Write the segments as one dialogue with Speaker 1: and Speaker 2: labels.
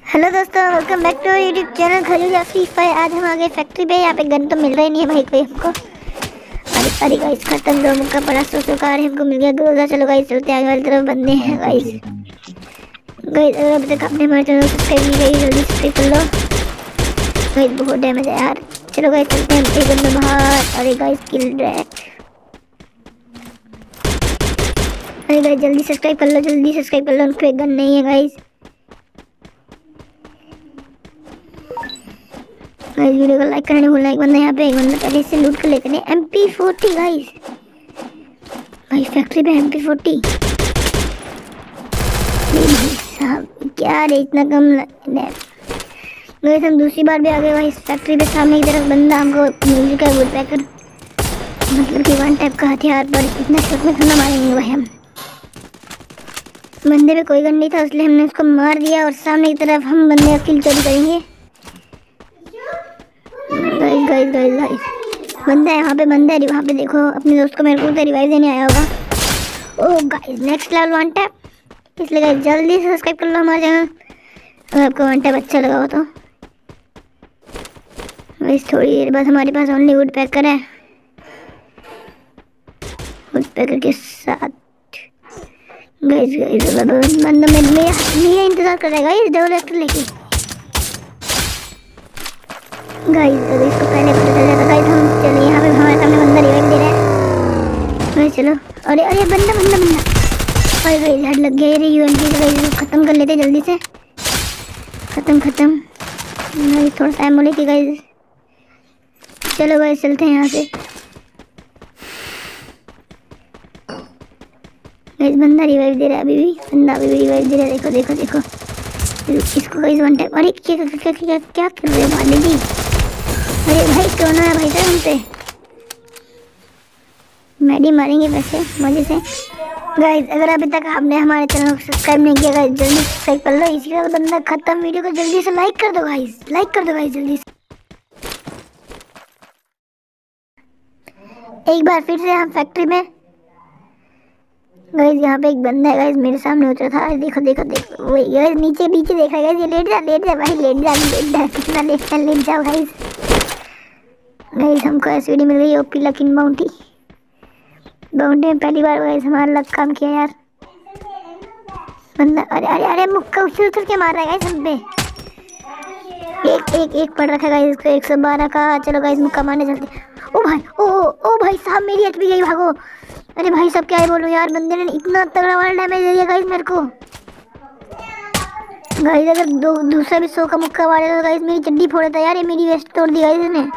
Speaker 1: Hello दोस्तों, welcome back to YouTube channel Khajuria Free Fire. आज हम आ गए फैक्ट्री पे। यहाँ पे गन तो मिल रहा ही नहीं है भाई कोई हमको। अरे अरे गाइस, खत्म। दो मुक्का पड़ा, 100 कार हमको मिल गया ग्रोजा। चलो गाइस चलते हैं, आगे वाली तरफ बंदे हैं गाइस। गाइस अगर अभी तक आपने हमारे चैनल को सब्सक्राइब नहीं किया जल्दी सब्सक्राइब कर लो गाइस। बहुत डैमेज है यार। चलो गाइस चलते हैं, एक बंदा बाहर। अरे गाइस किल डायरेक्ट। अरे गाइस जल्दी सब्सक्राइब कर लो, जल्दी सब्सक्राइब कर लो। उनको एक गन नहीं है गाइस। गाइस वीडियो को लाइक करने भूलना। एक बंदा यहाँ पे, एक बंदा पहले से लूट कर लेते हैं। MP40 गाइस, भाई फैक्ट्री पे MP40। भाई साहब क्या रे, इतना कम गाइस। हम दूसरी बार भी आ गए भाई इस फैक्ट्री पे। सामने की तरफ बंदा हमको मिल चुका है वुड पैकर, मतलब कि वन टाइप का हथियार। पर इतना शॉट में खाना मारेंगे भाई हम। बंदे पे कोई गन नहीं था इसलिए हमने उसको मार दिया। और सामने की तरफ हम बंदे का किल चोरी करेंगे। गाइस गाइस गाइस गाइस बंदा है वहाँ पे, बंदा है वहाँ पे। देखो अपने दोस्त को मेरे को रिवाइव देने आया होगा। Oh guys next level one tap. इसलिए गाइस जल्दी से सब्सक्राइब कर लो हमारे चैनल अगर आपको वन टैप अच्छा लगा हो तो। गाइस थोड़ी देर बाद हमारे पास ओनली वुड पैकर है। वुड पैकर के साथ गाइस गाइस बंदा मेरा इंतजार कर रहा है गाइस डबल एक्टर लेके। गाइस अगर इसको पहले पता चल जाता गाइस। हम चलो यहाँ पे हमारे सामने बंदा रिवाइव दे रहा है गाइस। चलो अरे अरे बंदा बंदा बंदा भाई गाइस हेड लग गया। ये UMP से गाइस खत्म कर लेते जल्दी से। खत्म गाइस, थोड़ा टाइम बोले कि गाइस। चलो गाइस चलते हैं यहाँ से। गाइस बंदा रिवाइव दे रहा है अभी भी, बंदा अभी भी रिवाइव दे रहा है। देखो देखो देखो इसको गाइस वन टाइम। अरे क्या क्या क्या क्या क्या कर रहे हो भाई जी। अरे भाई कौन है भाई साहब हम पे। मैडी मारेंगे वैसे मजे से। गाइस अगर अभी तक आपने हमारे चैनल को सब्सक्राइब नहीं किया गाइस जल्दी सब्सक्राइब कर लो। इसी का बंदा खत्म। वीडियो को जल्दी से लाइक कर दो गाइस, लाइक कर दो गाइस जल्दी से। एक बार फिर से हम फैक्ट्री में गाइस। यहाँ पे एक बंदा है गाइस मेरे सामने उतरा था। देखो देखो देखो वही गाइस, नीचे नीचे देख रहा है गाइस। ये लेट जा भाई, लेट जा कितना लेट जाओ गाइस। गाइस हमको SVD मिल गई OP लकिन बाउंटी में पहली बार गाइस हमारा लक काम किया यार। बंदा अरे अरे अरे मुक्का उछल के मार रहा है गाइस हम पे। एक पड़ रखा है गाइस इसको 112 का। चलो गाइस मुक्का मारने चलते। ओ भाई ओ भाई साहब मेरी HP गई, भागो। अरे भाई सब क्या ही बोलूं यार, बंदे ने इतना तगड़ा वाला डैमेज दे दिया गाइस मेरे को। गाइस अगर दूसरा भी 100 का मुक्का मारेगा तो गाइस मेरी चड्डी फोड़ देता यार। ये मेरी वेस्ट तोड़ दी गाइस इसने।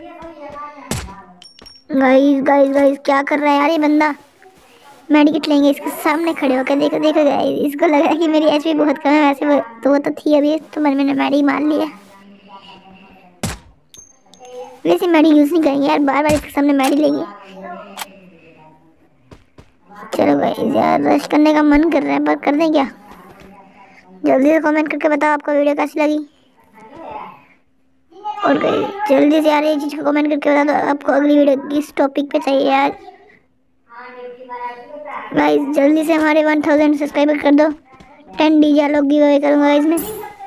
Speaker 1: गाइस क्या कर रहा है यार ये बंदा। मेडिकेट लेंगे इसके सामने खड़े होकर। देखो देखो गाइस इसको लग रहा है कि मेरी HP बहुत कम है। वैसे वो तो थी अभी, तो मैंने मेडी मार लिया। वैसे मेडी यूज नहीं करेंगे यार, बार इसके सामने मेडी लेंगे। चलो गाइस यार रश करने का मन कर रहा है पर कर दें क्या। जल्दी से कमेंट करके बताओ आपको वीडियो कैसी लगी। और गाइस जल्दी से यार ये चीज़ को कमेंट करके बता दो आपको अगली वीडियो किस टॉपिक पे चाहिए यार। गाइस जल्दी से हमारे 1000 सब्सक्राइबर कर दो। 10 DJ लोग गिव अवे करूँगा इसमें।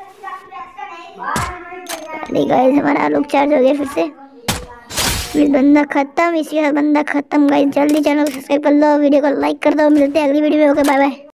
Speaker 1: अरे गाइस हमारा आलोक चार्ज हो गया फिर से। फिर बंदा खत्म, इसी का बंदा खत्म। गाइस जल्दी चैनल को सब्सक्राइब कर लो, वीडियो को लाइक कर दो। मिलते हैं अगली वीडियो में। Okay bye bye.